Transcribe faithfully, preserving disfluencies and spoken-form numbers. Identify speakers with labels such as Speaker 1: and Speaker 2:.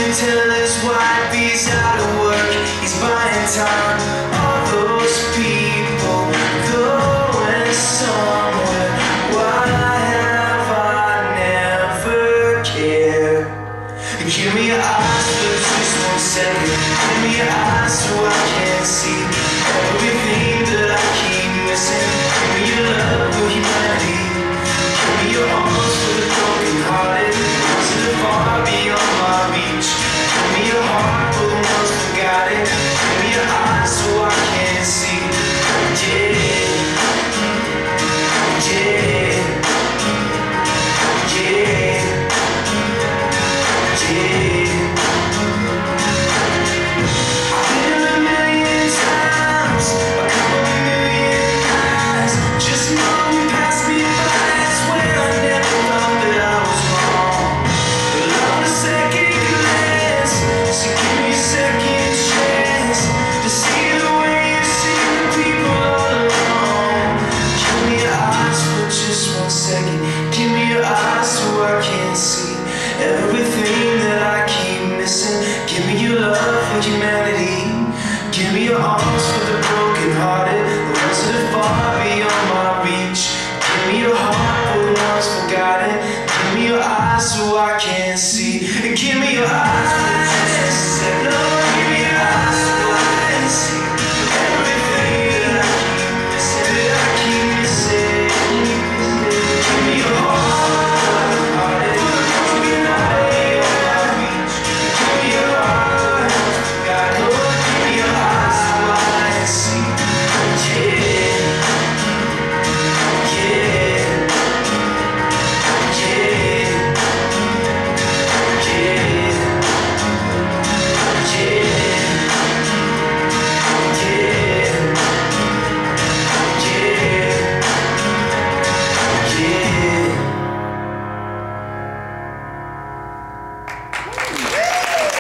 Speaker 1: can tell his wife he's out of work, he's buying time. All those people going somewhere. Why have I never cared? Give me your eyes for just one second. Give me your eyes so I can see everything that I keep missing. Give me your love for humanity. Give me your arms for the broken hearted, ones that are far beyond my reach. Give me your heart for the ones forgotten. Give me your eyes so I can see. Yeah, yeah, yeah, yeah. I've been a million times, a couple of million eyes, just long past me by. I swear I never thought that I was wrong. But on a second glance, so give me a second chance to see the way you see the people all along. Give me your eyes for just one second. Give me your eyes so I can see everything that I keep missing. Give me your love for humanity. Give me your arms for the broken hearted, the ones that are far beyond my reach. Give me your heart for the ones forgotten. Give me your eyes so I can see. Give me your eyes.